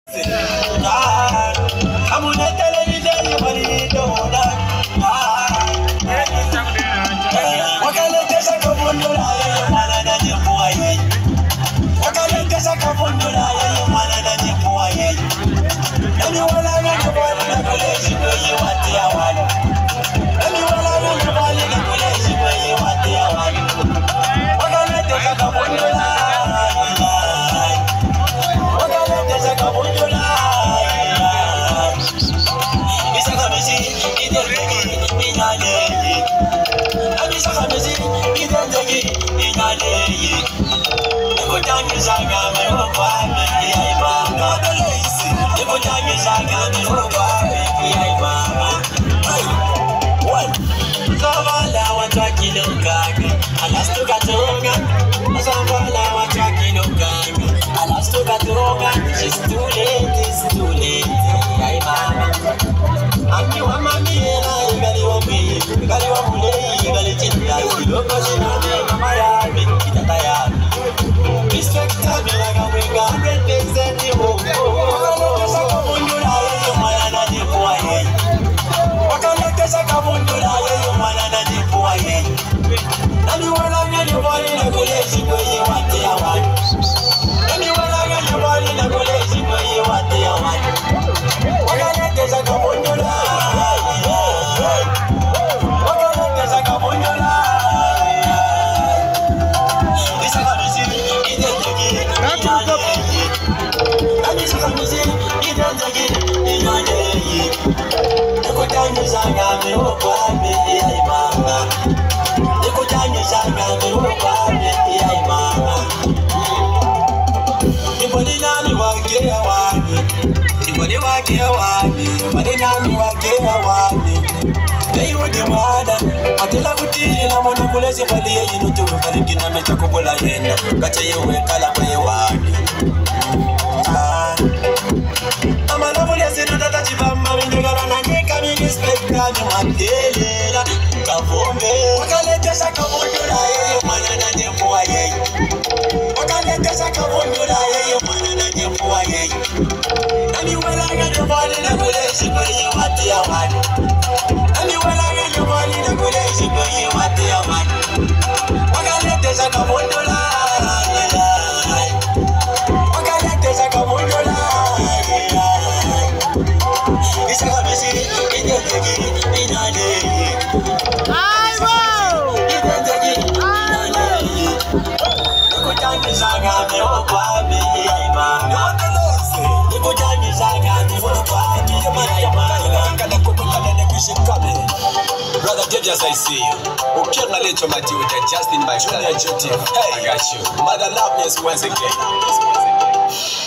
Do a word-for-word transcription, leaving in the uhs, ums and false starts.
It's too late, it's too late. Ay mama, ami wa mami ela igali wa mi, igali wa mule, igali chinda. Loko sinami mama ya mi, kitata ya mi. Respect me like a winga, represent you. Wakala kesa kabundula ye mwana na jipuwa ye. Wakala kesa kabundula ye mwana na jipuwa ye. Nani wala ngani wali na kule shikwe ye wate ya wani. Nani wala ngani wali na kule shikwe ye wate ya wani. Wakala kesa kabundula. Wakala kesa kabundula. Isa kabisi ide jegi. Nani isa kabisi ide jegi. Inane. Nikutanyu zanga me okwa me ay mama. Nikutanyu zanga me okwa me ay mama. Niboni nami wake wani. Niboni wake wani. Niboni nami wake wani. Neiwo di mada. Matela kutila mwana kulezi pali ya yinu tu. Kalikina mecha kubola yena. Kacha yewe kala kwe wani. Ah. Amala mule zinu tata chibamba. Mindigara na nyeka respect na matelela kavombe wakaleta sakavondora yeye mwana na nyemwa yeye wakaleta sakavondora yeye mwana na nyemwa yeye nani wala ngani bali na kuleshi kwenye watu ya wani nani wala ngani bali na kuleshi kwenye watu ya wani wakaleta sakavondora wakaleta sakavondora isa kabisi ide jegi inane aibo ide jegi inane nikutangi zanga me okwa me aiba nikutangi zanga me okwa me aiba kana kokala ne kushikabe brother Jeje as I see you ukianga lecho mati with Justin by Junior Joti. Hey, I got you. Mother love me once again.